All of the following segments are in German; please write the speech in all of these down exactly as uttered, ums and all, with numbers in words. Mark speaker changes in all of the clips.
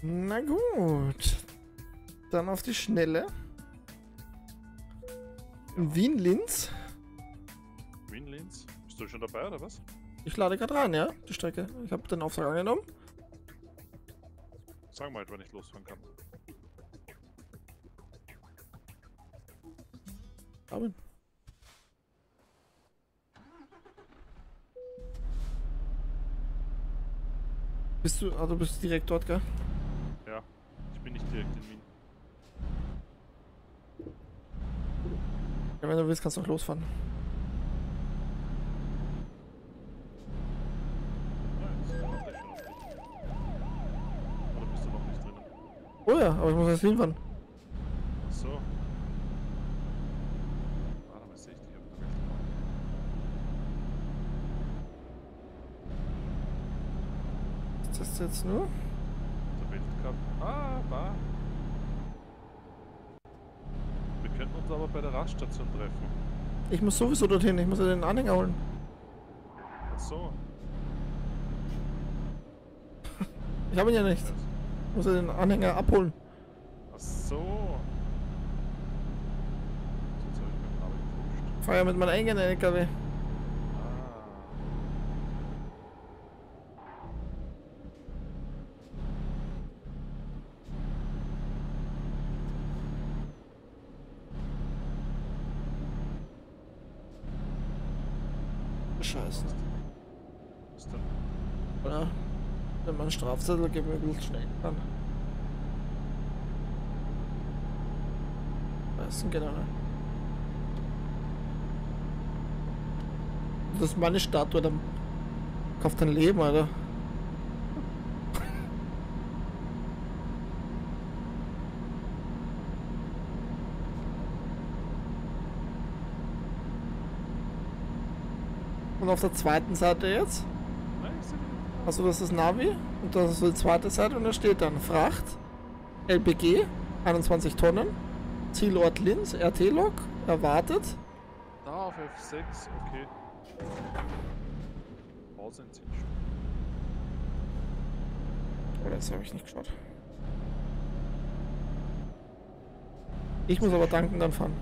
Speaker 1: Na gut. Dann auf die Schnelle. Wien-Linz.
Speaker 2: Wien-Linz? Bist du schon dabei, oder was?
Speaker 1: Ich lade gerade rein, ja? Die Strecke. Ich habe den Auftrag angenommen.
Speaker 2: Sag mal halt, wann ich losfahren kann.
Speaker 1: Amen. Bist du, also bist du direkt dort, gell?
Speaker 2: Ja, ich bin nicht direkt in Wien.
Speaker 1: Ja, wenn du willst, kannst du auch losfahren.
Speaker 2: Ja, jetzt warte ich schon auf dich. Oder bist du noch nicht drinnen?
Speaker 1: Oh ja, aber ich muss erst hinfahren.
Speaker 2: Ach so. Warte mal, sehe ich dich auf der Welt.
Speaker 1: Was ist das jetzt nur?
Speaker 2: Der Weltcup. Ah, da. Wir könnten uns aber bei der Raststation treffen.
Speaker 1: Ich muss sowieso dorthin, ich muss ja den Anhänger holen.
Speaker 2: Ach so.
Speaker 1: Ich habe ihn ja nicht. Ich muss ja den Anhänger abholen.
Speaker 2: Ach so. Jetzt habe ich meinen Namen gefuscht.
Speaker 1: Ich fahre ja mit meinem eigenen L K W.
Speaker 2: Ah.
Speaker 1: Scheiße.
Speaker 2: Was denn?
Speaker 1: Oder? Wenn man einen Strafzettel gibt, mir ein bisschen schnell kann. Weißt du, genau. Das ist meine Statue, dann kauft dein Leben, Alter. Und auf der zweiten Seite jetzt?
Speaker 2: Nein, ich sehe dich.
Speaker 1: Also das ist Navi und das ist die zweite Seite und da steht dann Fracht, L P G, einundzwanzig Tonnen, Zielort Linz, R T-Log, erwartet.
Speaker 2: Ah, auf F sechs, okay. Pause in zehn Stunden.
Speaker 1: Oh, das habe ich nicht geschaut. Ich muss aber tanken, dann fahren.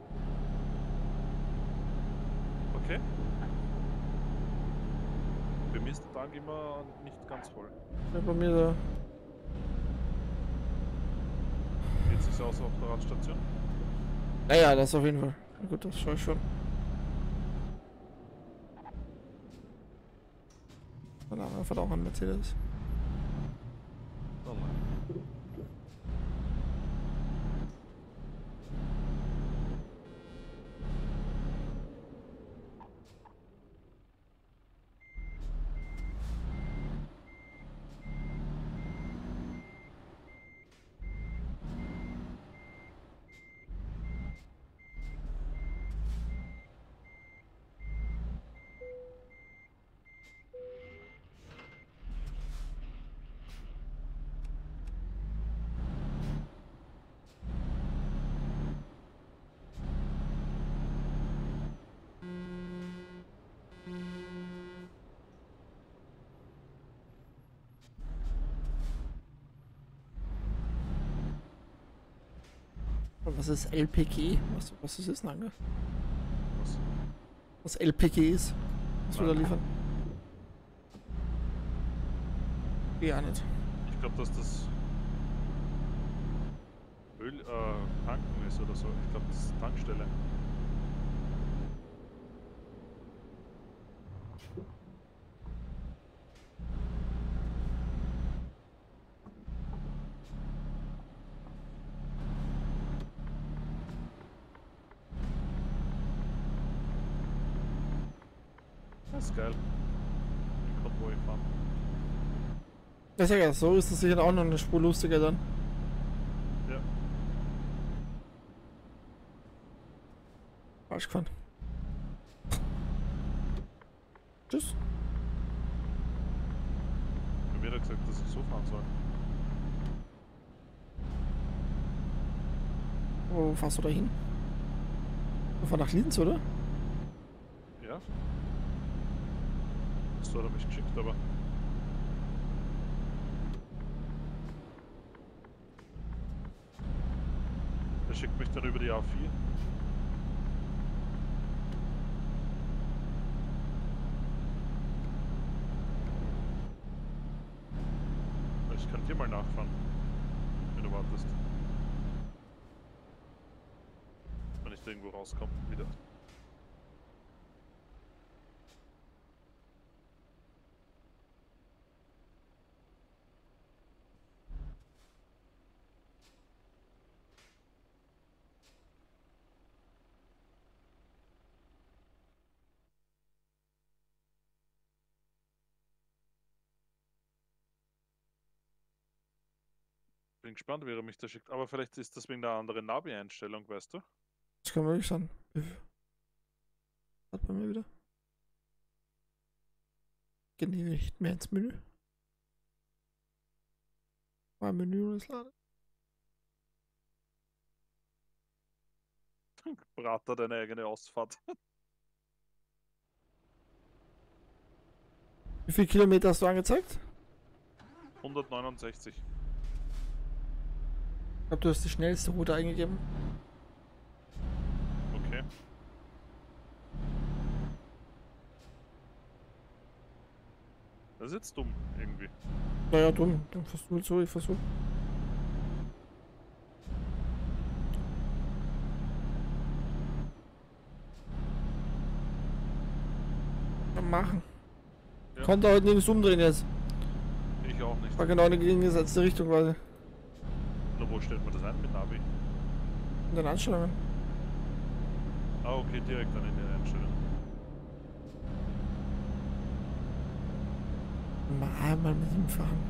Speaker 2: Okay. Bei mir ist der Tank immer nicht ganz voll.
Speaker 1: Ja, bei mir da.
Speaker 2: Jetzt ist er außer auf der Radstation.
Speaker 1: Naja, das auf jeden Fall. Na gut, das schaue ich schon. Dann haben wir einfach auch ein Mercedes.
Speaker 2: Oh nein.
Speaker 1: Und was ist L P G? Was, was ist das denn, Ange?
Speaker 2: Was?
Speaker 1: Was L P G ist? Was wir da liefern? Ja, nicht.
Speaker 2: Ich glaube, dass das Öl, äh, tanken ist oder so. Ich glaube, das ist Tankstelle. Das ist geil. Den Konvoi fahren.
Speaker 1: Ja, sag ja, so ist das sicher auch noch eine Spur lustiger dann.
Speaker 2: Ja.
Speaker 1: Falsch gefahren. Tschüss.
Speaker 2: Mir hat gesagt, dass ich so fahren soll.
Speaker 1: Wo fährst du da hin? Wir fahren nach Linz, oder?
Speaker 2: Ja. Das hat er mich geschickt, aber schickt mich dann über die A vier. Ich kann dir mal nachfahren, wenn du wartest. Wenn ich da irgendwo rauskomme, wieder. Bin gespannt, wie er mich da schickt. Aber vielleicht ist das wegen der anderen Navi-Einstellung, weißt du?
Speaker 1: Das kann möglich sein. Hat bei mir wieder. Gehen die nicht mehr ins Menü. Mein Menü ist laden.
Speaker 2: Prater deine eigene Ausfahrt.
Speaker 1: Wie viele Kilometer hast du angezeigt?
Speaker 2: hundertneunundsechzig.
Speaker 1: Ich glaube, du hast die schnellste Route eingegeben.
Speaker 2: Okay. Das ist jetzt dumm, irgendwie.
Speaker 1: Naja, dumm. Dann versuch so, ich versuch. Dann machen.
Speaker 2: Ja.
Speaker 1: Konnte heute nirgends umdrehen jetzt.
Speaker 2: Ich auch nicht.
Speaker 1: War genau in die gegengesetzte Richtung quasi.
Speaker 2: Na, wo stellt man das ein mit Navi?
Speaker 1: In den Einstellungen.
Speaker 2: Ah, okay, direkt dann in den Einstellungen.
Speaker 1: Mal, mal mit ihm fahren.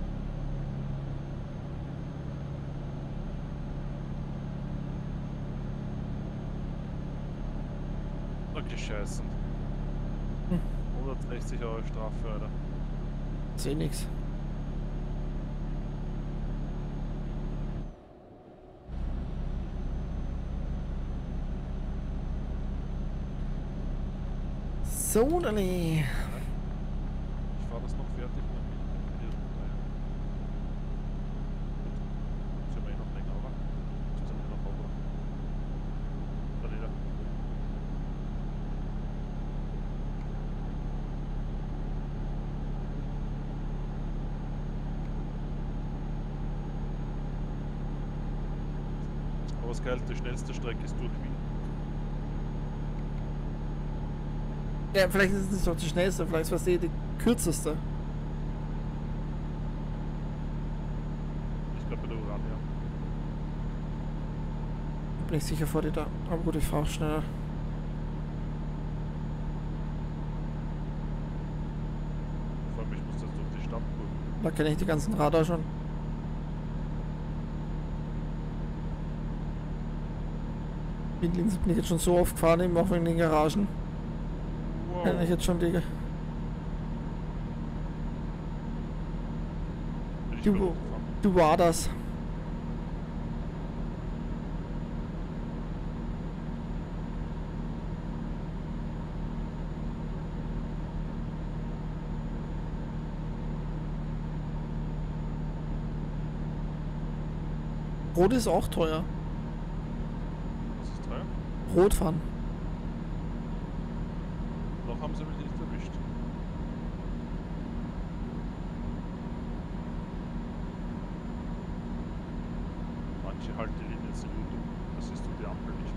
Speaker 2: Okay, scheiße.
Speaker 1: Hm.
Speaker 2: hundertsechzig Euro Strafe, Alter.
Speaker 1: Ist eh nix. So, Dani.
Speaker 2: Ich fahr das noch fertig und dann bin ich hier runter. Gut. Sind wir eh noch länger, oder? Jetzt sind wir noch over. Da wieder. Aber was geil, die schnellste Strecke ist durch Wien.
Speaker 1: Ja, vielleicht ist es nicht doch die schnellste, vielleicht ist es die kürzeste.
Speaker 2: Ich glaube bei der Urania.
Speaker 1: Bin ich sicher vor dir da. Aber gut, ich fahre auch schneller.
Speaker 2: Vor allem, ich muss das durch die Stadt durch.
Speaker 1: Da kenne ich die ganzen Radar schon. Mit links bin ich jetzt schon so oft gefahren, eben auch wegen den Garagen.
Speaker 2: Wow.
Speaker 1: Kenne ich jetzt schon die.
Speaker 2: Bin ich
Speaker 1: Du,
Speaker 2: wieder hochgefahren.
Speaker 1: du war das. Rot ist auch teuer.
Speaker 2: Was ist teuer?
Speaker 1: Rot fahren.
Speaker 2: Noch haben sie mich nicht erwischt. Manche Haltelinien sind gut. Das siehst du die Ampel nicht.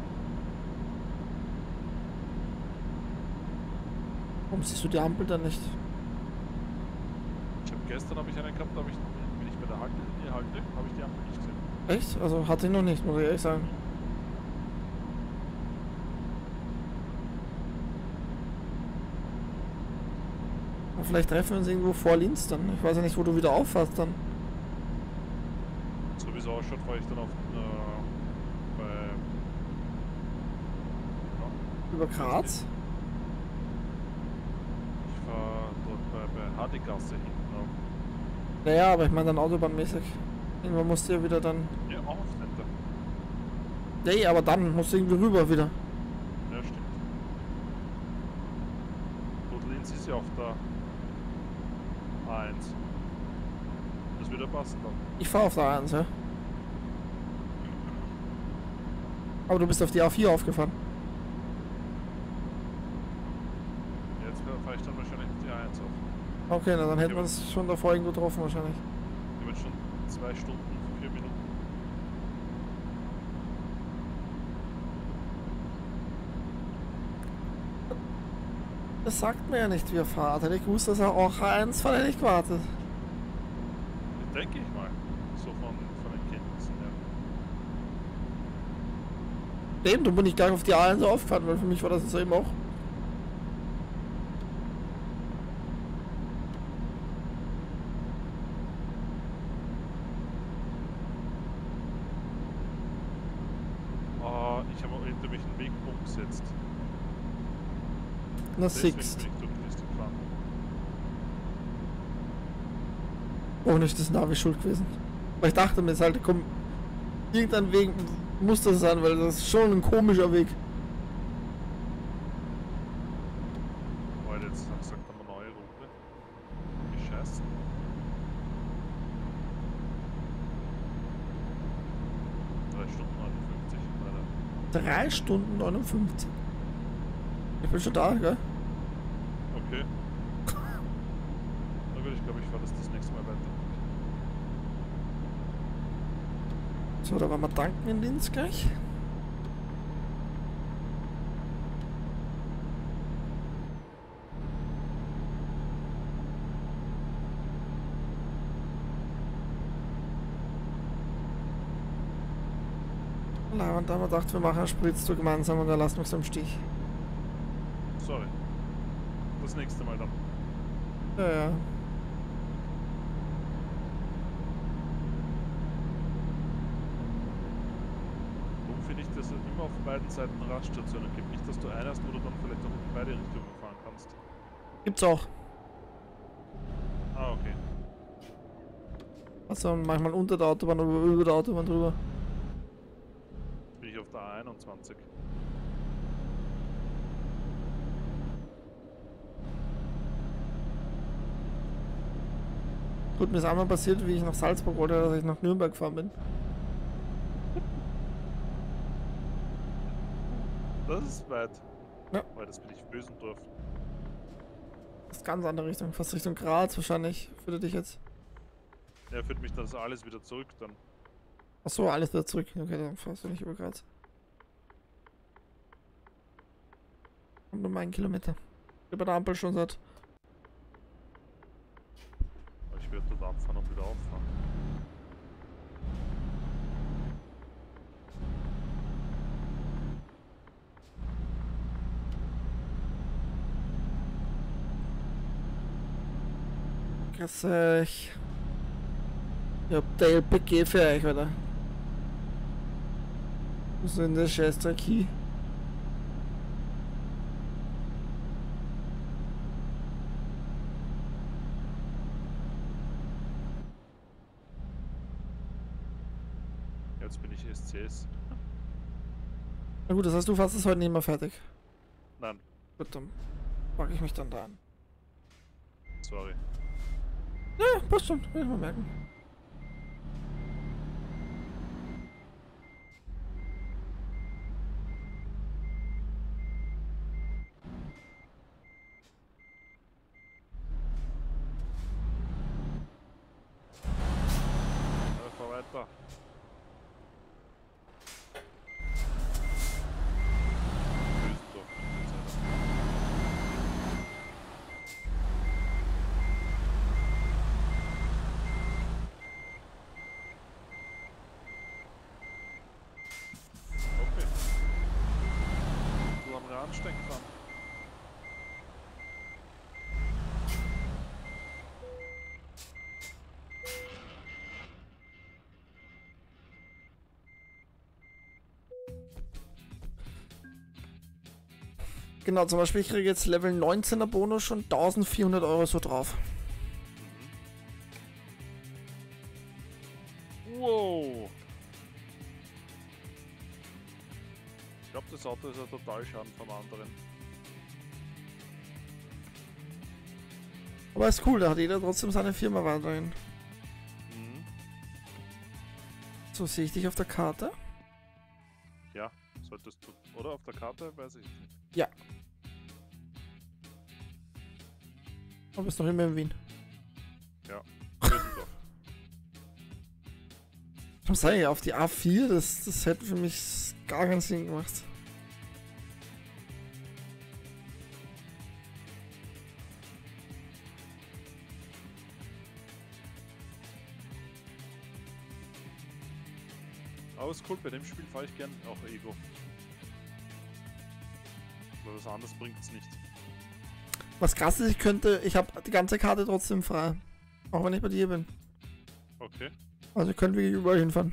Speaker 1: Warum siehst du die Ampel dann nicht?
Speaker 2: Ich habe gestern habe ich einen gehabt, da habe ich, wenn ich bei der Haltelinie halte, habe ich die Ampel nicht gesehen.
Speaker 1: Echt? Also hatte ich noch nicht, muss ich ehrlich sagen. Aber vielleicht treffen wir uns irgendwo vor Linz dann. Ich weiß ja nicht, wo du wieder auffährst dann.
Speaker 2: So wie es ausschaut, fahre ich dann auf äh, bei ja,
Speaker 1: Über Graz.
Speaker 2: ich fahre dort bei, bei Hardigasse hinten auf.
Speaker 1: Naja, aber ich meine dann autobahnmäßig. Irgendwann musst du ja wieder dann.
Speaker 2: Ja, auch auf Center.
Speaker 1: Nee, aber dann musst du irgendwie rüber wieder.
Speaker 2: Ja, stimmt. Gut, Linz ist ja auf der A eins. Das würde passen dann.
Speaker 1: Ich fahre auf der eins, ja. Aber du bist auf die A vier aufgefahren.
Speaker 2: Jetzt fahre ich dann wahrscheinlich auf die A eins auf.
Speaker 1: Okay, na dann hätten
Speaker 2: Ja,
Speaker 1: wir uns schon davor irgendwo getroffen wahrscheinlich.
Speaker 2: Ich habe jetzt schon zwei Stunden, vier Minuten.
Speaker 1: Das sagt mir ja nicht, wie er fährt. Hätte ich gewusst, dass er auch A eins fährt, hätte ich gewartet.
Speaker 2: Denke ich mal. So von, von den Kenntnissen her.
Speaker 1: Eben, du bin ich gleich auf die A eins aufgefahren, weil für mich war das jetzt eben auch.
Speaker 2: Ah, ich habe hinter mich einen Weg umgesetzt.
Speaker 1: Na,
Speaker 2: Deswegen
Speaker 1: Sixt.
Speaker 2: bin ich durch die Piste gefahren.
Speaker 1: Oh, nicht das Navi schuld gewesen. Weil ich dachte mir, es halt, komm, irgendein Weg muss das sein, weil das ist schon ein komischer Weg.
Speaker 2: Weil jetzt sagt er mal neue Route. Wie scheiße. drei Stunden neunundfünfzig, leider.
Speaker 1: drei Stunden neunundfünfzig. Ich bin schon da, gell?
Speaker 2: Okay. Na gut, ich glaube, ich fahre das das nächste Mal weiter.
Speaker 1: So, da waren wir tanken in Linz gleich. Na, und da haben wir gedacht, wir machen einen Spritztour gemeinsam und er lässt mich so im Stich.
Speaker 2: Sorry. Das nächste Mal dann.
Speaker 1: Ja, ja.
Speaker 2: Warum finde ich, dass es immer auf beiden Seiten Raststationen gibt? Nicht, dass du eine hast, wo du dann vielleicht auch in beide Richtungen fahren kannst.
Speaker 1: Gibt's auch.
Speaker 2: Ah, okay.
Speaker 1: Also manchmal unter der Autobahn oder über der Autobahn drüber.
Speaker 2: Bin ich auf der A einundzwanzig.
Speaker 1: Gut, mir ist einmal passiert, wie ich nach Salzburg wollte, dass ich nach Nürnberg gefahren bin.
Speaker 2: Das ist weit.
Speaker 1: Ja.
Speaker 2: Weil das bin ich Bösendorf.
Speaker 1: Das ist ganz andere Richtung, fast Richtung Graz wahrscheinlich, für dich jetzt.
Speaker 2: Er führt mich das alles wieder zurück dann.
Speaker 1: Achso, alles wieder zurück. Okay, dann fährst du nicht über Graz. Und nur einen Kilometer. Über der Ampel schon seit.
Speaker 2: Aber ich werde dort abfahren und wieder auffahren.
Speaker 1: Grüß euch. Ich hab der L P G für euch, oder? Wo ist denn der Scheißdreck hier?
Speaker 2: Jetzt bin ich S C S.
Speaker 1: Na gut, das heißt, du fährst es heute nicht mehr fertig.
Speaker 2: Nein,
Speaker 1: Gut, dann packe ich mich dann da an.
Speaker 2: sorry.
Speaker 1: Ja, passt schon, will ich mal merken.
Speaker 2: Aber fahr weiter. Bösendorf bin ich jetzt, Alter. Okay. Du am Randstein gefahren.
Speaker 1: Genau, zum Beispiel, ich kriege jetzt Level neunzehner Bonus schon eintausendvierhundert Euro so drauf.
Speaker 2: Wow. Ich glaube, das Auto ist ein Totalschaden vom anderen.
Speaker 1: Aber ist cool, da hat jeder trotzdem seine Firma weiterhin.
Speaker 2: Mhm.
Speaker 1: So sehe ich dich auf der Karte.
Speaker 2: Ja, Solltest du, oder auf der Karte, weiß ich nicht.
Speaker 1: Ja. Du bist noch immer in Wien.
Speaker 2: Ja, Düsseldorf.
Speaker 1: Ich muss sagen, auf die A vier, das, das hätte für mich gar keinen Sinn gemacht.
Speaker 2: Aber ist cool, bei dem Spiel fahre ich gern auch Ego. Weil was anderes bringt es nicht.
Speaker 1: Was krass ist, ich könnte, ich habe die ganze Karte trotzdem frei. Auch wenn ich bei dir bin.
Speaker 2: Okay.
Speaker 1: Also ich könnte wirklich überall hinfahren.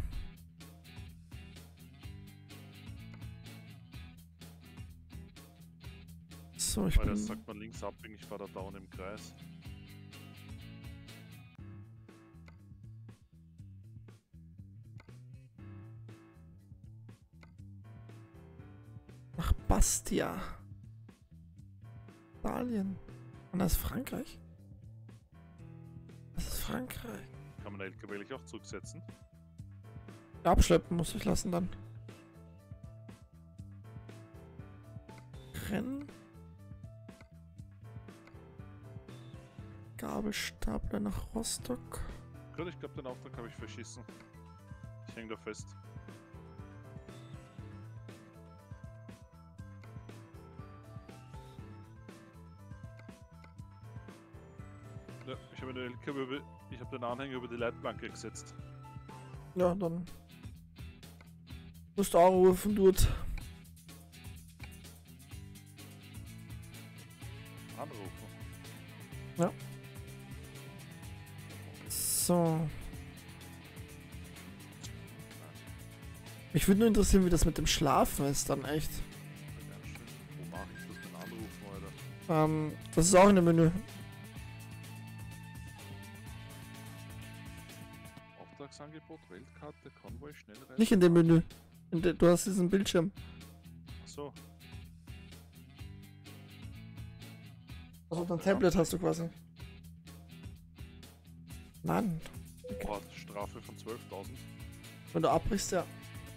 Speaker 1: So, ich
Speaker 2: Weil das
Speaker 1: bin...
Speaker 2: sagt man links abbiegen, ich fahre da down im Kreis.
Speaker 1: Nach Bastia. Italien. Und das ist Frankreich? Das ist Frankreich.
Speaker 2: Kann man den L K W eigentlich auch zurücksetzen?
Speaker 1: Ja, abschleppen muss ich lassen dann. Rennen. Gabelstapler nach Rostock.
Speaker 2: Gut, ich glaube, den Auftrag habe ich verschissen. Ich hänge da fest. Ja, ich habe den L K W über, ich habe den Anhänger über die Leitplanke gesetzt.
Speaker 1: Ja, dann musst du anrufen dort.
Speaker 2: Anrufen.
Speaker 1: Ja. So. Mich würde nur interessieren, wie das mit dem Schlafen ist dann echt.
Speaker 2: Ja, schön. Wo mache ich das mit Anrufen, Alter?
Speaker 1: Ähm, das ist auch in dem Menü.
Speaker 2: Auftragsangebot, Weltkarte, Konvoi, Schnellreise.
Speaker 1: Nicht in dem Menü. In de, du hast diesen Bildschirm.
Speaker 2: Achso.
Speaker 1: Also dein Tablet hast du quasi. Mann.
Speaker 2: Boah, Strafe von zwölftausend.
Speaker 1: Wenn du abbrichst, ja.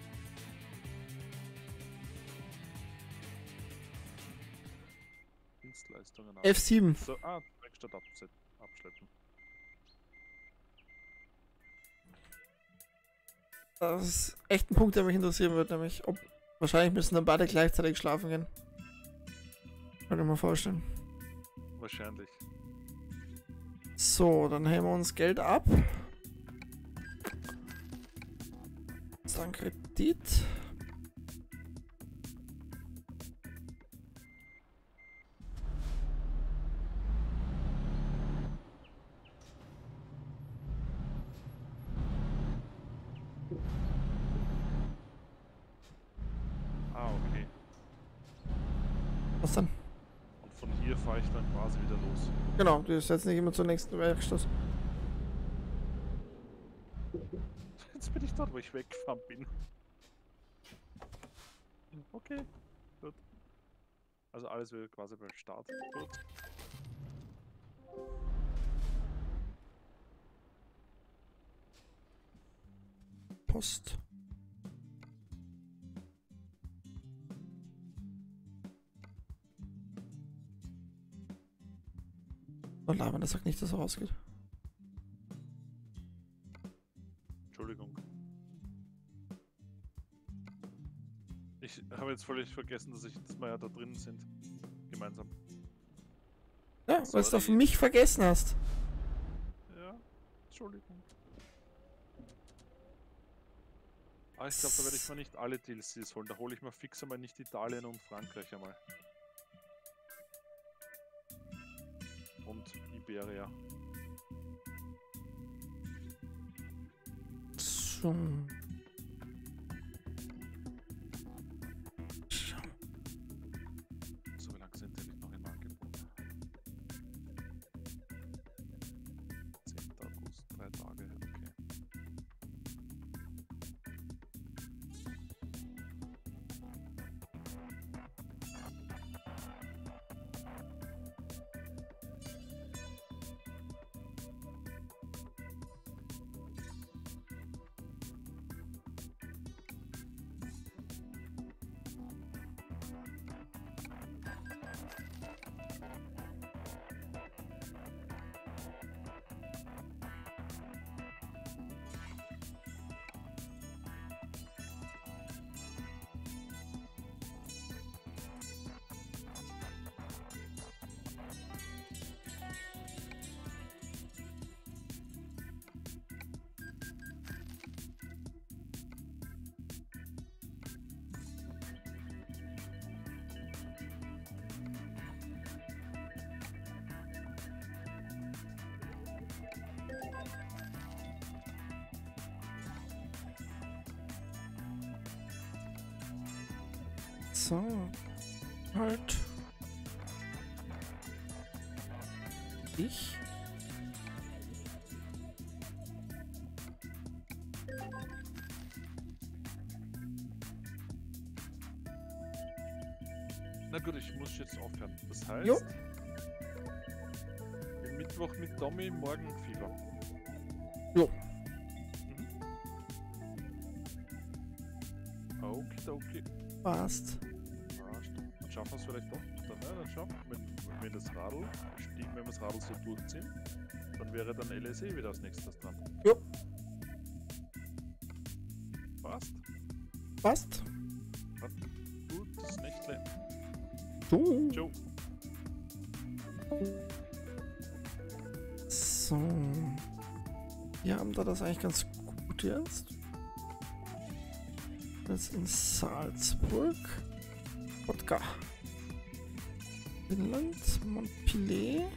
Speaker 2: Dienstleistungen.
Speaker 1: F sieben.
Speaker 2: So, ah, Werkstatt abse- abschleppen.
Speaker 1: Das ist echt ein Punkt, der mich interessieren wird, nämlich ob. Wahrscheinlich müssen dann beide gleichzeitig schlafen gehen. Kann ich mir vorstellen.
Speaker 2: Wahrscheinlich.
Speaker 1: So, dann heben wir uns Geld ab. Dann Kredit.
Speaker 2: Ah, okay.
Speaker 1: Was dann?
Speaker 2: Und von hier fahre ich dann quasi wieder los.
Speaker 1: Genau, du ist jetzt nicht immer zur nächsten Werkstatt.
Speaker 2: Jetzt bin ich dort, wo ich weggefahren bin. Okay, gut. Also alles wieder quasi beim Start. Gut.
Speaker 1: Post. Oh, Laban, das sagt nicht, dass er rausgeht.
Speaker 2: Entschuldigung. Ich habe jetzt völlig vergessen, dass, ich, dass wir ja da drin sind. Gemeinsam.
Speaker 1: Ja, weil du es auf
Speaker 2: Sorry.
Speaker 1: mich vergessen hast.
Speaker 2: Ja, Entschuldigung. Ah, ich glaube, da werde ich mir nicht alle D L Cs holen. Da hole ich mir fix einmal nicht Italien und Frankreich einmal. Und Iberia.
Speaker 1: So.
Speaker 2: So, wie lange sind die nicht noch im Angebot? zehnten August, drei Tage, okay.
Speaker 1: So. Halt. Ich.
Speaker 2: Na gut, ich muss jetzt aufhören. Das heißt,
Speaker 1: Jo.
Speaker 2: den Mittwoch mit Tommy, morgen Fieber.
Speaker 1: Jo.
Speaker 2: Mhm. Okay, okay.
Speaker 1: Passt.
Speaker 2: Dann schaffen wir es vielleicht doch. Dann, ja, dann schaffen wir, wenn, wenn das Radl, wenn wir das Radl so durchziehen, dann wäre dann L S E wieder als nächstes dran.
Speaker 1: Jo.
Speaker 2: Passt.
Speaker 1: Passt.
Speaker 2: Gutes Nächtle.
Speaker 1: So.
Speaker 2: Ciao.
Speaker 1: So. Wir haben da das eigentlich ganz gut jetzt. Jetzt in Salzburg. Wodka. Finnland. Montpellier.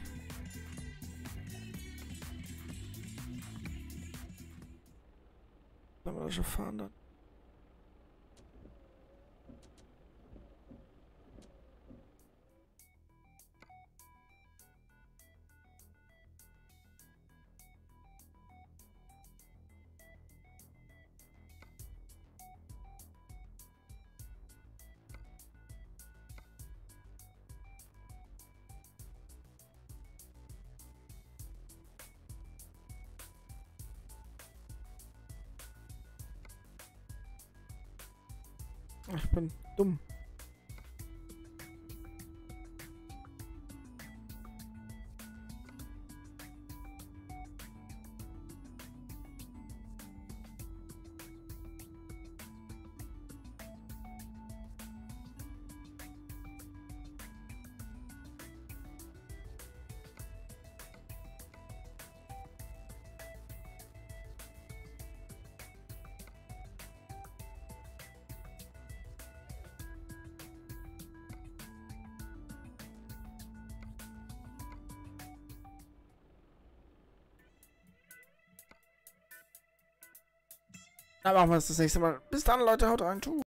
Speaker 1: Wenn wir da schon fahren dann. Ach, ich bin dumm. Dann machen wir es das nächste Mal. Bis dann, Leute. Haut rein. Tschüss.